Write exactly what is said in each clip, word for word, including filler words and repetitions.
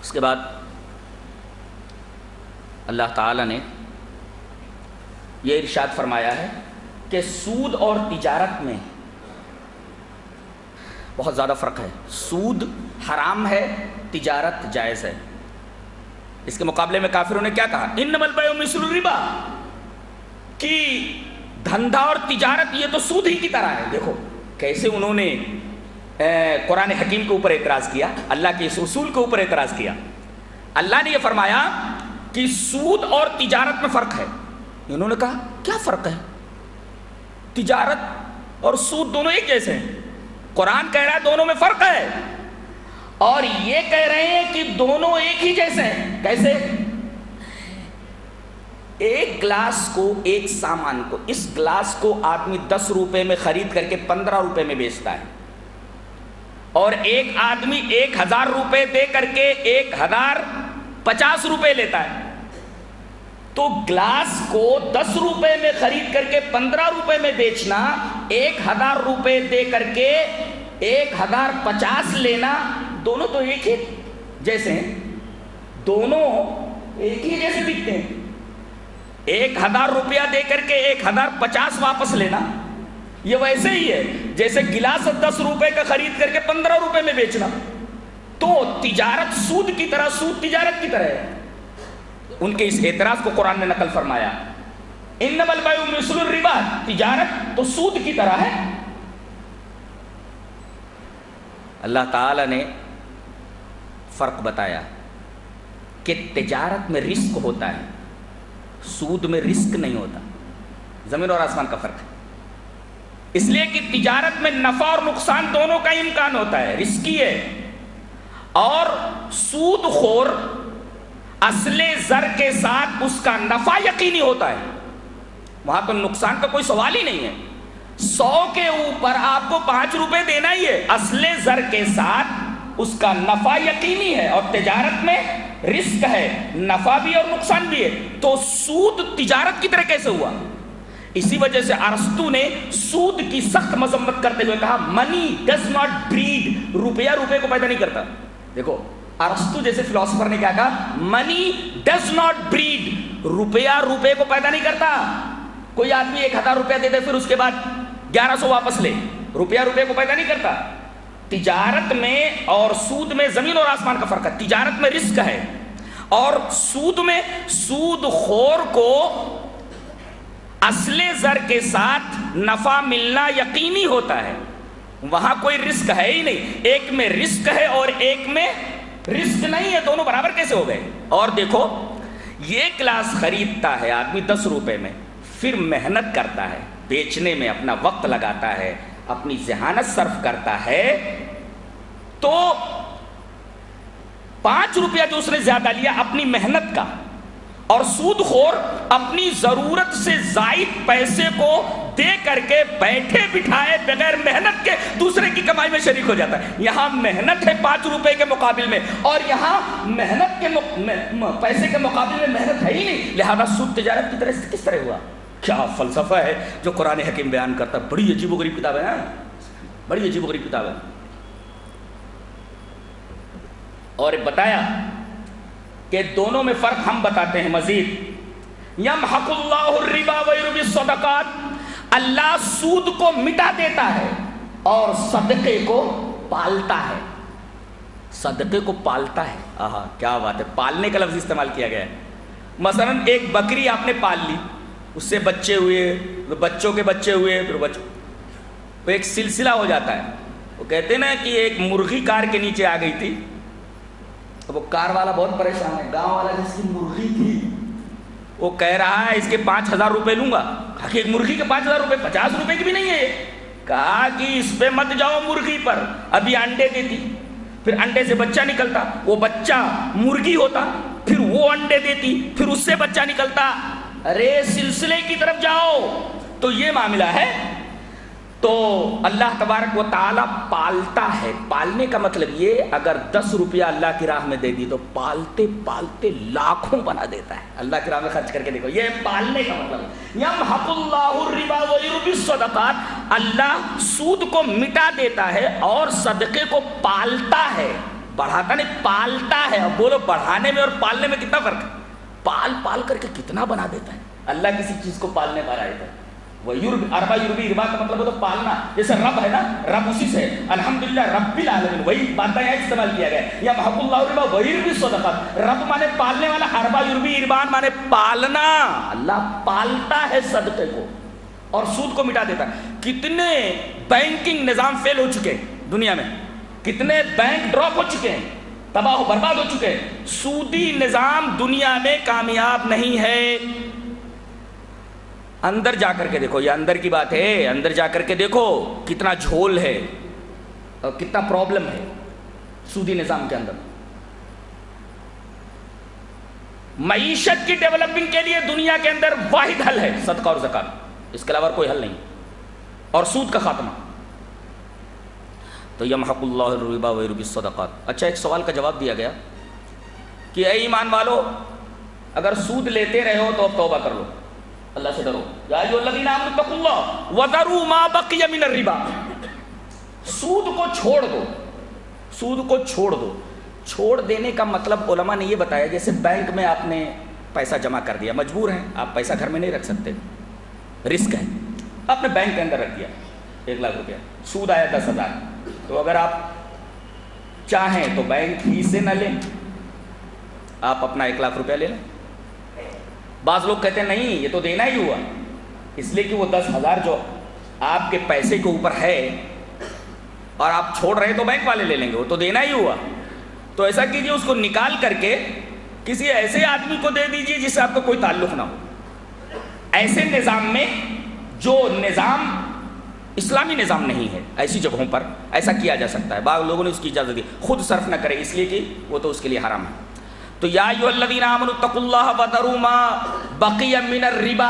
اس کے بعد اللہ تعالیٰ نے یہ ارشاد فرمایا ہے کہ سود اور تجارت میں بہت زیادہ فرق ہے. سود حرام ہے، تجارت جائز ہے. اس کے مقابلے میں کافروں نے کیا کہا؟ انما البیع مثل الربا، کہ دھندا اور تجارت یہ تو سود ہی کی طرح ہے. دیکھو کیسے انہوں نے قرآن حکیم کے اوپر اعتراض کیا، اللہ کے اس اصول کے اوپر اعتراض کیا. اللہ نے یہ فرمایا کہ سود اور تجارت میں فرق ہے. انہوں نے کہا کیا فرق ہے؟ تجارت اور سود دونوں ایک جیسے ہیں. قرآن کہہ رہا ہے دونوں میں فرق ہے، اور یہ کہہ رہے ہیں کہ دونوں ایک ہی جیسے ہیں. کیسے؟ ایک گلاس کو، ایک سامان کو، اس گلاس کو آدمی دس روپے میں خرید کر کے پندرہ روپے میں بیچتا ہے، اور ایک آدمی ایک ہزار روپے دے کر کے ایک ہزار پچاس روپے لیتا ہے. تو گلاس کو دس روپے میں خرید کر کے پندرہ روپے میں بیچنا، ایک ہزار روپے دے کر کے ایک ہزار پچاس لینا، دونوں تو ایک ہی جیسے ہیں، دونوں ایک ہی جیسے دکھتے ہیں. ایک ہزار روپیہ دے کر کے ایک ہزار پچاس واپس لینا، یہ ویسے ہی ہے جیسے گلاس دس روپے کا خرید کر کے پندرہ روپے میں بیچنا. تو تجارت سود کی طرح، سود تجارت کی طرح ہے. ان کے اس اعتراض کو قرآن نے نقل فرمایا، انما البیع مثل الربا، تجارت تو سود کی طرح ہے. اللہ تعالی نے فرق بتایا کہ تجارت میں رزق ہوتا ہے، سود میں رزق نہیں ہوتا. زمین اور آسمان کا فرق ہے. اس لیے کہ تجارت میں نفع اور نقصان دونوں کا امکان ہوتا ہے، رزقی ہے. اور سود خور اصل زر کے ساتھ اس کا نفع یقینی ہوتا ہے، وہاں تو نقصان کا کوئی سوال ہی نہیں ہے. سو کے اوپر آپ کو پانچ روپے دینا ہی ہے، اصل زر کے ساتھ اس کا نفع یقینی ہے. اور تجارت میں رزق ہے، نفع بھی اور نقصان بھی ہے. تو سود تجارت کی طرح کیسے ہوا؟ اسی وجہ سے ارسطو نے سود کی سخت مذمت کرتے ہوئے کہا منی ڈز ناٹ بریڈ، روپیہ روپے کو پیدا نہیں کرتا. دیکھو ارسطو جیسے فلاسفر نے کیا کہا، منی ڈز ناٹ بریڈ، روپیہ روپے کو پیدا نہیں کرتا. کوئی آدمی ایک ہزار روپیہ دے دے پھر اس کے بعد گیارہ سو واپس لے، روپیہ روپے کو پیدا نہیں کرتا. تجارت میں اور سود میں زمین اور آسمان کا فرق ہے. تجارت میں رزق ہے، اور سود میں سود خور کو اصل زر کے ساتھ نفع ملنا یقینی ہوتا ہے، وہاں کوئی رزق ہے ہی نہیں. ایک میں رزق ہے اور ایک میں رزق نہیں ہے، دونوں برابر کیسے ہو گئے؟ اور دیکھو یہ گلاس خریدتا ہے آدمی دس روپے میں، پھر محنت کرتا ہے بیچنے میں، اپنا وقت لگاتا ہے، اپنی ذہانت صرف کرتا ہے، تو پانچ روپیہ جو اس نے زیادہ لیا اپنی محنت کا. اور سود خور اپنی ضرورت سے زائد پیسے کو دے کر کے بیٹھے بٹھائے بغیر محنت کے دوسرے کی کمائی میں شریک ہو جاتا ہے. یہاں محنت ہے پانچ روپے کے مقابل میں، اور یہاں محنت کے پیسے کے مقابل میں محنت ہے ہی نہیں، لہذا سود تجارت کی طرح کس طرح ہوا؟ کیا فلسفہ ہے جو قرآن حکیم بیان کرتا ہے. بڑی عجیب و غریب کتاب ہے، بڑی عجیب و غریب کتاب ہے. اور بتایا کہ دونوں میں فرق ہم بتاتے ہیں مزید. یمحق اللہ الربا ویربی الصدقات، اللہ سود کو مٹا دیتا ہے اور صدقے کو پالتا ہے. صدقے کو پالتا ہے، آہا کیا بات ہے، پالنے کا لفظ استعمال کیا گیا ہے. مثلا ایک بکری آپ نے پال لی، اس سے بچے ہوئے، بچوں کے بچے ہوئے، پھر بچوں، وہ ایک سلسلہ ہو جاتا ہے. وہ کہتے ہیں نا کہ ایک مرغی کار کے نیچے آ گئی تھی، وہ کار والا بہت پریشان ہے، گاؤں والا جس کی مرغی تھی وہ کہہ رہا ہے اس کے پانچ ہزار روپے لوں گا. کہا کہ ایک مرغی کے پانچ ہزار روپے پچاس روپے کی بھی نہیں ہے. کہا کہ اس پہ مت جاؤ مرغی پر، ابھی انڈے دیتی، پھر انڈے سے بچہ نکلتا، وہ بچہ مرغی ہوتا، پھر وہ انڈے دیتی، پھر اس سے بچہ نکلتا. ارے سلسلے کی طرف جاؤ. تو یہ معاملہ ہے. تو اللہ تبارک و تعالیٰ پالتا ہے. پالنے کا مطلب یہ، اگر دس روپیہ اللہ کی راہ میں دے دی تو پالتے پالتے لاکھوں بنا دیتا ہے. اللہ کی راہ میں خرچ کر کے دیکھو، یہ پالنے کا مطلب ہے. یمحق اللہ الربا ویربی الصدقات، اللہ سود کو مٹا دیتا ہے اور صدقے کو پالتا ہے. بڑھاتا نہیں پالتا ہے. اب بولو بڑھانے میں اور پالنے میں کتنا فرق ہے؟ پال پال کر کے کتنا بنا دیتا ہے اللہ کسی چیز کو پالنے والا ہے. وہ یورب اربا یوربی اربا کا مطلب وہ تو پالنا. جیسے رب ہے نا, رب اسی سے الحمدللہ رب العالمین, وہی بات یہاں استعمال کیا گیا ہے. یا محق اللہ الربا ویربی الصدقات, رب مانے پالنے والا, اربا یوربی اربان مانے پالنا. اللہ پالتا ہے صدقے کو اور سود کو مٹا دیتا ہے. کتنے بینکنگ نظام فیل ہو چکے ہیں دنیا میں, کتنے بینک ڈراپ ہو چکے ہیں, تباہ و برباد ہو چکے ہیں. سودی نظام دنیا میں کامیاب نہیں ہے. اندر جا کر کے دیکھو, یہ اندر کی بات ہے, اندر جا کر کے دیکھو کتنا جھول ہے اور کتنا پرابلم ہے سودی نظام کے اندر. معیشت کی ڈیولپنگ کے لیے دنیا کے اندر واحد حل ہے صدقہ اور زکات, اس کے علاوہ کوئی حل نہیں, اور سود کا خاتمہ. تو یمحق اللہ الربا ویربی الصدقات. اچھا, ایک سوال کا جواب دیا گیا کہ اے ایمان والو, اگر سود لیتے رہے ہو تو اب توبہ کر لو, اللہ سے ڈرو. یا ایھا الذین آمنوا اتقوا اللہ وذروا ما بقی من الربا. سود کو چھوڑ دو, سود کو چھوڑ دو. چھوڑ دینے کا مطلب علماء نے یہ بتایا, جیسے بینک میں آپ نے پیسہ جمع کر دیا, مجبور ہیں آپ پیسہ گھر میں نہیں رکھ سکتے, رسک ہے, آپ نے بینک کے اندر رکھ دیا ایک لاکھ روپیہ, سود آیا دس ہزار. تو اگر آپ چاہیں تو بینک ہی سے نہ لیں, آپ اپنا ایک لاکھ روپیہ لے لیں. بعض لوگ کہتے ہیں نہیں یہ تو دینا ہی ہوا, اس لیے کہ وہ دس ہزار جو آپ کے پیسے کے اوپر ہے اور آپ چھوڑ رہے تو بینک والے لے لیں گے, وہ تو دینا ہی ہوا. تو ایسا کیجیے, اس کو نکال کر کے کسی ایسے آدمی کو دے دیجیے جس سے آپ کا کوئی تعلق نہ ہو. ایسے نظام میں جو نظام اسلامی نظام نہیں ہے, ایسی جگہوں پر ایسا کیا جا سکتا ہے. بعض لوگوں نے اس کی اجازت دی, خود صرف نہ کرے اس لیے کہ وہ تو اس کے لیے حرام ہے. تو یا ایھا الذین آمنوا اتقوا اللہ وذروا ما بقی من الربا,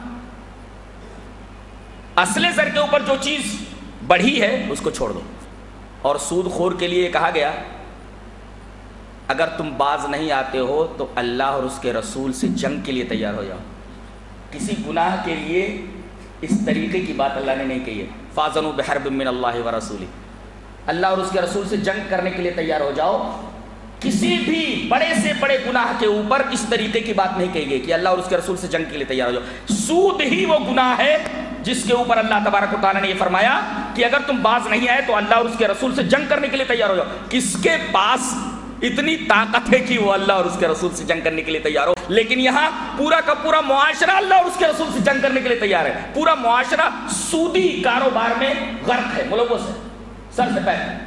اصل زر کے اوپر جو چیز بڑھی ہے اس کو چھوڑ دو. اور سود خور کے لیے کہا گیا اگر تم باز نہیں آتے ہو تو اللہ اور اس کے رسول سے جنگ کے لیے تیار ہو جاؤ. کسی گناہ کے لیے اس طریقے کی بات اللہ نے نہیں کہی ہے. فاذنوا بحرب من اللہ ورسولہ, اللہ اور اس کے رسول سے جنگ کرنے کے لیے تیار ہو جاؤ. کسی بھی بڑے سے بڑے گناہ کے اوپر اس طریقے کی بات نہیں کہی گئی کہ اللہ اور اس کے رسول سے جنگ کے لیے تیار ہو جاؤ. سود ہی وہ گناہ ہے جس کے اوپر اللہ تبارک و تعالیٰ نے یہ فرمایا کہ اگر تم باز نہیں آئے تو اللہ اور اس کے رسول سے جنگ کرنے کے لیے تیار ہو جاؤ. کس کے پاس اتنی طاقت ہے کہ وہ اللہ اور اس کے رسول سے جنگ کرنے کے لیے تیار ہو؟ لیکن یہاں پورا کا پورا معاشرہ اللہ اور اس کے رسول سے جنگ کرنے کے لیے تیار ہے. پورا معاشرہ سودی کاروبار میں غرق ہے, ملوث ہے سر سے پیر.